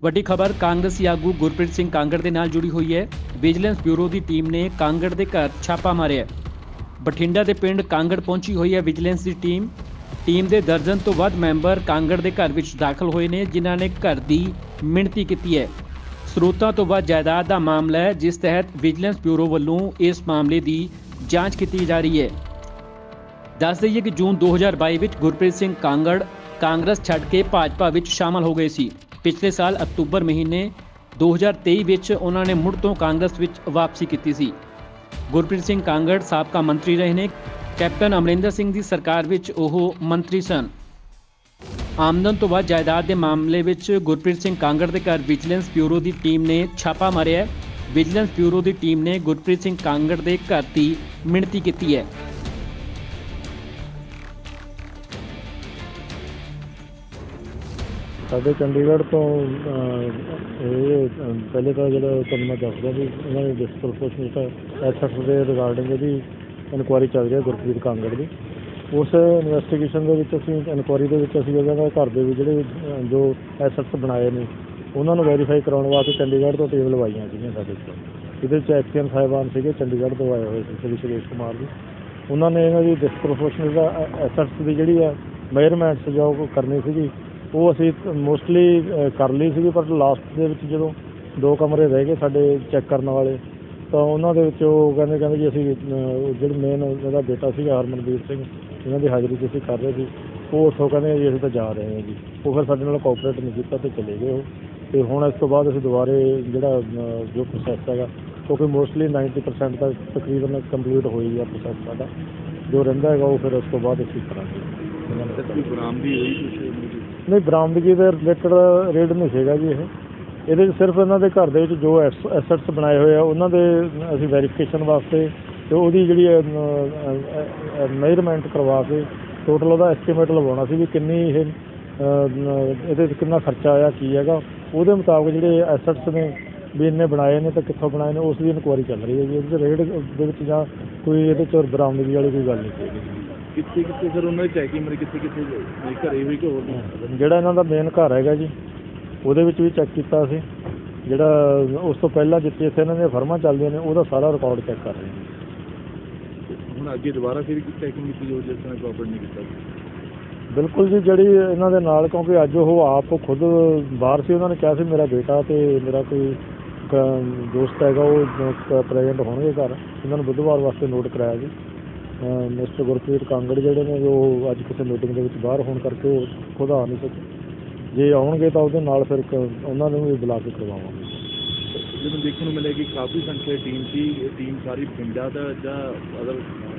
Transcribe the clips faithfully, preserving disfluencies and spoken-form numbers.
ਵੱਡੀ ਖਬਰ ਕਾਂਗਰਸੀ ਆਗੂ ਗੁਰਪ੍ਰੀਤ ਸਿੰਘ ਕਾਂਗੜ ਦੇ ਨਾਲ ਜੁੜੀ ਹੋਈ ਹੈ। ਵਿਜੀਲੈਂਸ ਬਿਊਰੋ ਦੀ ਟੀਮ ਨੇ ਕਾਂਗੜ ਦੇ ਘਰ ਛਾਪਾ ਮਾਰਿਆ। ਬਠਿੰਡਾ ਦੇ ਪਿੰਡ ਕਾਂਗੜ ਪਹੁੰਚੀ ਹੋਈ ਹੈ ਵਿਜੀਲੈਂਸ ਦੀ ਟੀਮ। ਟੀਮ ਦੇ ਦਰਜਨ ਤੋਂ ਵੱਧ ਮੈਂਬਰ ਕਾਂਗੜ ਦੇ ਘਰ ਵਿੱਚ ਦਾਖਲ ਹੋਏ ਨੇ, ਜਿਨ੍ਹਾਂ ਨੇ ਘਰ ਦੀ ਮਿਣਤੀ ਕੀਤੀ ਹੈ। ਸਰੋਤਾਂ ਤੋਂ ਵੱਧ ਜਾਇਦਾਦ ਦਾ ਮਾਮਲਾ ਹੈ, ਜਿਸ ਤਹਿਤ ਵਿਜੀਲੈਂਸ ਬਿਊਰੋ ਵੱਲੋਂ ਇਸ ਮਾਮਲੇ ਦੀ ਜਾਂਚ ਕੀਤੀ ਜਾ ਰਹੀ ਹੈ। ਦੱਸ ਦਈਏ ਕਿ ਜੂਨ ਦੋ ਹਜ਼ਾਰ ਬਾਈ ਵਿੱਚ ਗੁਰਪ੍ਰੀਤ ਸਿੰਘ ਕਾਂਗੜ ਕਾਂਗਰਸ ਛੱਡ ਕੇ ਭਾਜਪਾ ਵਿੱਚ ਸ਼ਾਮਲ ਹੋ ਗਏ ਸੀ। ਪਿਛਲੇ ਸਾਲ ਅਕਤੂਬਰ ਮਹੀਨੇ ਦੋ ਹਜ਼ਾਰ ਤੇਈ ਵਿੱਚ ਉਹਨਾਂ ਨੇ ਮੁੜ ਤੋਂ ਕਾਂਗਰਸ ਵਿੱਚ ਵਾਪਸੀ ਕੀਤੀ ਸੀ। ਗੁਰਪ੍ਰੀਤ ਸਿੰਘ ਕਾਂਗੜ ਸਾਬਕਾ ਮੰਤਰੀ ਰਹੇ ਨੇ। ਕੈਪਟਨ ਅਮਰਿੰਦਰ ਸਿੰਘ ਦੀ ਸਰਕਾਰ ਵਿੱਚ ਉਹ ਮੰਤਰੀ ਸਨ। ਆਮਦਨ ਤੋਂ ਵੱਧ ਜਾਇਦਾਦ ਦੇ ਮਾਮਲੇ ਵਿੱਚ ਗੁਰਪ੍ਰੀਤ ਸਿੰਘ ਕਾਂਗੜ ਦੇ ਘਰ ਵਿਜੀਲੈਂਸ ਬਿਊਰੋ ਦੀ ਟੀਮ ਨੇ ਛਾਪਾ ਮਾਰਿਆ। ਵਿਜੀਲੈਂਸ ਬਿਊਰੋ ਦੀ ਟੀਮ ਨੇ ਗੁਰਪ੍ਰੀਤ ਸਿੰਘ ਕਾਂਗੜ ਦੇ ਘਰ ਦੀ ਮਿਣਤੀ ਕੀਤੀ ਹੈ। ਸਾਡੇ ਚੰਡੀਗੜ੍ਹ ਤੋਂ ਇਹ ਪਹਿਲੇ ਤਾਂ ਜਿਹੜਾ ਤੁਹਾਨੂੰ ਮੈਂ ਦੱਸਦਾ ਵੀ ਇਹਨਾਂ ਨੇ ਡਿਸਪ੍ਰੋਪੋਰਸ਼ਨੇਟ ਐਸੈਟਸ ਦੇ ਰਿਗਾਰਡਿੰਗ ਇਹਦੀ ਇਨਕੁਆਇਰੀ ਚੱਲ ਰਹੀ ਹੈ ਗੁਰਪ੍ਰੀਤ ਕਾਂਗੜ ਦੀ। ਉਸ ਇਨਵੈਸਟੀਗੇਸ਼ਨ ਦੇ ਵਿੱਚ ਅਸੀਂ ਇਨਕੁਆਇਰੀ ਦੇ ਵਿੱਚ ਅਸੀਂ ਉਹਨਾਂ ਦੇ ਘਰ ਦੇ ਵੀ ਜਿਹੜੇ ਜੋ ਐਸੈਟਸ ਬਣਾਏ ਨੇ ਉਹਨਾਂ ਨੂੰ ਵੈਰੀਫਾਈ ਕਰਾਉਣ ਵਾਸਤੇ ਚੰਡੀਗੜ੍ਹ ਤੋਂ ਟੀਮ ਲਵਾਈਆਂ ਸੀਗੀਆਂ ਸਾਡੇ ਕੋਲ। ਇਹਦੇ ਵਿੱਚ ਐਕਸੀਅਨ ਸਾਹਿਬਾਨ ਸੀਗੇ ਚੰਡੀਗੜ੍ਹ ਤੋਂ ਆਏ ਹੋਏ ਸੀ, ਸ਼੍ਰੀ ਸੁਰੇਸ਼ ਕੁਮਾਰ ਜੀ। ਉਹਨਾਂ ਨੇ ਇਹਨਾਂ ਦੀ ਡਿਸਪ੍ਰੋਪੋਰਸ਼ਨੇਟ ਐਸੈਟਸ ਦੀ ਜਿਹੜੀ ਹੈ ਮੇਜਰਮੈਂਟਸ ਜੋ ਕਰਨੀ ਸੀਗੀ ਉਹ ਅਸੀਂ ਮੋਸਟਲੀ ਕਰ ਲਈ ਸੀਗੀ, ਪਰ ਲਾਸਟ ਦੇ ਵਿੱਚ ਜਦੋਂ ਦੋ ਕਮਰੇ ਰਹਿ ਗਏ ਸਾਡੇ ਚੈੱਕ ਕਰਨ ਵਾਲੇ ਤਾਂ ਉਹਨਾਂ ਦੇ ਵਿੱਚ ਉਹ ਕਹਿੰਦੇ ਕਹਿੰਦੇ ਜੀ ਅਸੀਂ ਜਿਹੜੇ ਮੇਨ ਉਹਦਾ ਬੇਟਾ ਸੀਗਾ ਹਰਮਨਵੀਰ ਸਿੰਘ, ਇਹਨਾਂ ਦੀ ਹਾਜ਼ਰੀ 'ਚ ਅਸੀਂ ਕਰ ਰਹੇ ਸੀ। ਉਹ ਉੱਥੋਂ ਕਹਿੰਦੇ ਜੀ ਅਸੀਂ ਤਾਂ ਜਾ ਰਹੇ ਹਾਂ ਜੀ। ਉਹ ਫਿਰ ਸਾਡੇ ਨਾਲ ਕੋਆਪਰੇਟ ਨਹੀਂ ਕੀਤਾ ਅਤੇ ਚਲੇ ਗਏ ਉਹ। ਅਤੇ ਹੁਣ ਇਸ ਤੋਂ ਬਾਅਦ ਅਸੀਂ ਦੁਬਾਰੇ ਜਿਹੜਾ ਜੋ ਪ੍ਰੋਸੈਸ ਹੈਗਾ ਕਿਉਂਕਿ ਮੋਸਟਲੀ ਨਾਈਨਟੀ ਪਰਸੈਂਟ ਤੱਕ ਤਕਰੀਬਨ ਕੰਪਲੀਟ ਹੋਈ ਆ ਪ੍ਰੋਸੈਸ ਸਾਡਾ। ਜੋ ਰਹਿੰਦਾ ਹੈਗਾ ਉਹ ਫਿਰ ਉਸ ਤੋਂ ਬਾਅਦ ਅਸੀਂ ਕਰਾਂਗੇ। ਬਰਾਮਦਗੀ ਹੋਈ ਕੁਛ ਨਹੀਂ, ਬਰਾਮਦਗੀ ਦੇ ਰਿਲੇਟਡ ਰੇਡ ਨਹੀਂ ਸੀਗਾ ਜੀ ਇਹ। ਇਹਦੇ 'ਚ ਸਿਰਫ ਇਹਨਾਂ ਦੇ ਘਰ ਦੇ ਵਿੱਚ ਜੋ ਐਸ ਐਸੈਟਸ ਬਣਾਏ ਹੋਏ ਆ ਉਹਨਾਂ ਦੇ ਅਸੀਂ ਵੈਰੀਫਿਕੇਸ਼ਨ ਵਾਸਤੇ ਅਤੇ ਉਹਦੀ ਜਿਹੜੀ ਮੇਜਰਮੈਂਟ ਕਰਵਾ ਕੇ ਟੋਟਲ ਉਹਦਾ ਐਸਟੀਮੇਟ ਲਵਾਉਣਾ ਸੀ ਵੀ ਕਿੰਨੀ ਇਹ ਇਹਦੇ 'ਚ ਕਿੰਨਾ ਖਰਚਾ ਆਇਆ ਕੀ ਹੈਗਾ। ਉਹਦੇ ਮੁਤਾਬਕ ਜਿਹੜੇ ਐਸੈਟਸ ਨੇ ਵੀ ਇੰਨੇ ਬਣਾਏ ਨੇ ਤਾਂ ਕਿੱਥੋਂ ਬਣਾਏ ਨੇ ਉਸ ਦੀ ਇਨਕੁਆਇਰੀ ਚੱਲ ਰਹੀ ਹੈ ਜੀ। ਇਹਦੇ ਰੇਡ ਦੇ ਵਿੱਚ ਜਾਂ ਕੋਈ ਇਹਦੇ 'ਚ ਬਰਾਮਦਗੀ ਵਾਲੀ ਕੋਈ ਗੱਲ ਨਹੀਂ ਸੀਗੀ। ਕਿੱਥੇ ਕਿੱਥੇ ਸਰ ਉਹਨਾਂ ਦੀ ਚੈਕਿੰਗ ਮਤਲਬ ਕਿੱਥੇ ਕਿੱਥੇ ਘਰੇ ਵੀ ਕਿ ਹੋਰ ਜਿਹੜਾ ਇਹਨਾਂ ਦਾ ਮੇਨ ਘਰ ਹੈਗਾ ਜੀ ਉਹਦੇ ਵਿੱਚ ਵੀ ਚੈੱਕ ਕੀਤਾ ਅਸੀਂ। ਜਿਹੜਾ ਉਸ ਤੋਂ ਪਹਿਲਾਂ ਜਿੱਥੇ ਇੱਥੇ ਇਹਨਾਂ ਦੀਆਂ ਫਰਮਾਂ ਚੱਲਦੀਆਂ ਨੇ ਉਹਦਾ ਸਾਰਾ ਰਿਕਾਰਡ ਚੈੱਕ ਕਰ ਰਹੇ ਹਾਂ। ਹੁਣ ਅੱਗੇ ਦੁਬਾਰਾ ਫਿਰ ਚੈਕਿੰਗ ਕੀਤੀ ਜੋ ਜਿਸ ਤਰ੍ਹਾਂ ਕੋਆਪਰੇਟ ਨਹੀਂ ਕੀਤਾ? ਬਿਲਕੁਲ ਜੀ, ਜਿਹੜੀ ਇਹਨਾਂ ਦੇ ਨਾਲ ਕਿਉਂਕਿ ਅੱਜ ਉਹ ਆਪ ਖੁਦ ਬਾਹਰ ਸੀ। ਉਹਨਾਂ ਨੇ ਕਿਹਾ ਸੀ ਮੇਰਾ ਬੇਟਾ ਅਤੇ ਮੇਰਾ ਕੋਈ ਦੋਸਤ ਹੈਗਾ ਉਹ ਪ੍ਰੈਜ਼ੈਂਟ ਹੋਣਗੇ ਘਰ। ਇਹਨਾਂ ਨੂੰ ਬੁੱਧਵਾਰ ਵਾਸਤੇ ਨੋਟ ਕਰਾਇਆ ਜੀ। ਮਿਸਟਰ ਗੁਰਪ੍ਰੀਤ ਕਾਂਗੜ ਜਿਹੜੇ ਨੇ ਉਹ ਅੱਜ ਕਿਸੇ ਮੀਟਿੰਗ ਦੇ ਵਿੱਚ ਬਾਹਰ ਹੋਣ ਕਰਕੇ ਉਹ ਖੁਦ ਆ ਨਹੀਂ ਸਕੇ। ਜੇ ਆਉਣਗੇ ਤਾਂ ਉਹਦੇ ਨਾਲ ਫਿਰ ਉਹਨਾਂ ਨੂੰ ਵੀ ਬੁਲਾ ਕੇ ਕਰਵਾਵਾਂਗੇ। ਜਦੋਂ ਦੇਖਣ ਨੂੰ ਮਿਲਿਆ ਕਿ ਕਾਫੀ ਸੰਖਿਆ ਟੀਮ ਸੀ, ਇਹ ਟੀਮ ਸਾਰੀ ਪਿੰਡਾਂ ਦਾ ਜਾਂ ਅਦਰ?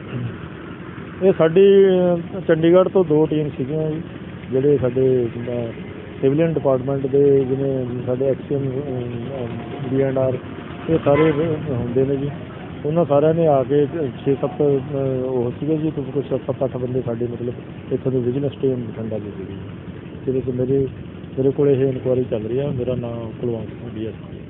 ਇਹ ਸਾਡੀ ਚੰਡੀਗੜ੍ਹ ਤੋਂ ਦੋ ਟੀਮ ਸੀਗੀਆਂ ਜੀ। ਜਿਹੜੇ ਸਾਡੇ ਸਿਵਲੀਅਨ ਡਿਪਾਰਟਮੈਂਟ ਦੇ ਜਿਵੇਂ ਸਾਡੇ ਐਕਸੀਅਨ ਡੀ ਐਂਡ ਆਰ ਇਹ ਸਾਰੇ ਹੁੰਦੇ ਨੇ ਜੀ। ਉਹਨਾਂ ਸਾਰਿਆਂ ਨੇ ਆ ਕੇ ਛੇ ਸੱਤ ਉਹ ਸੀਗੇ ਜੀ ਕੁਛ ਸੱਤ ਅੱਠ ਬੰਦੇ ਸਾਡੇ ਮਤਲਬ ਇੱਥੋਂ ਦੀ ਵਿਜੀਲੈਂਸ ਟੀਮ ਬਠਿੰਡਾ ਦੀ ਸੀਗੀ ਜਿਹਦੇ 'ਚ ਮੇਰੇ ਮੇਰੇ ਕੋਲ ਇਹ ਇਨਕੁਆਇਰੀ ਚੱਲ ਰਹੀ ਆ। ਮੇਰਾ ਨਾਮ ਕੁਲਵੰਤ ਸਿੰਘ ਡੀ ਐਸ ਪੀ।